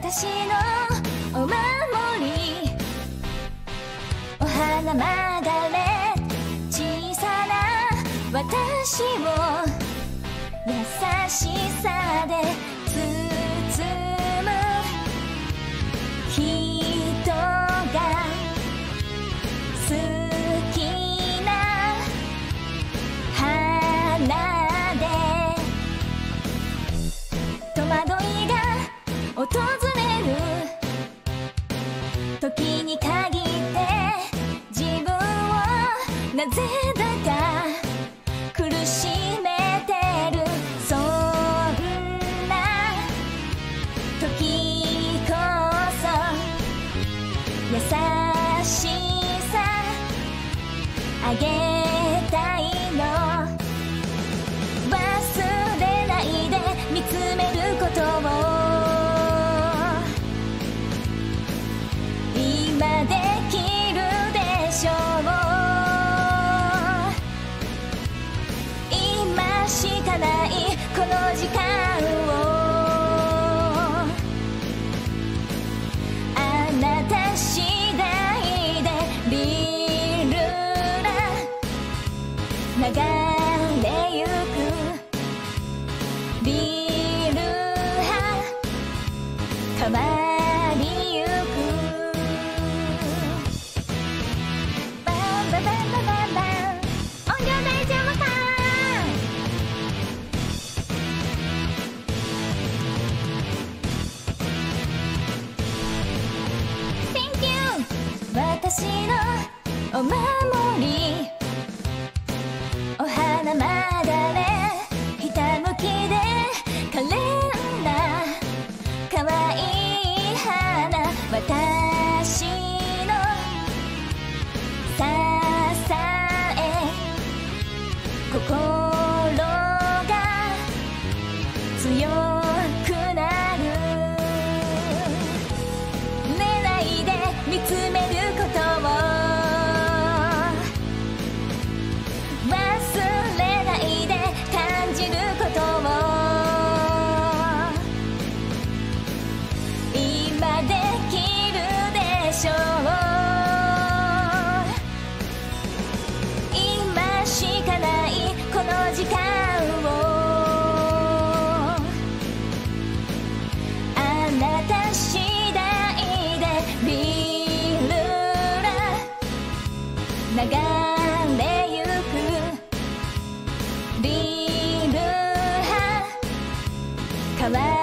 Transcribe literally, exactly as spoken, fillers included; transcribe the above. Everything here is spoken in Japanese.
私のお守り、お花マーガレット、小さな私を優しさで包む人が好きな花で、戸惑いが訪れる時に限って自分をなぜだか苦しめてる、そんな時こそ優しさあげたいの、忘れないで見つめることを、今できるでしょう、今しかないこの時間を、あなた次第でリルラ流れゆく、リルハ変わりゆく、バンバンバンバンバンバン、音量大丈夫か。Thank you。 私のお守り、お花マーガレット、ひたむきで可憐な可愛い花、私の支え、心が強くなる、寝ないで見つめることを、忘れないで感じることを、今できるでしょう、今しかないこの時間を、あなた次第でリルラ流れゆく、リルハ変わ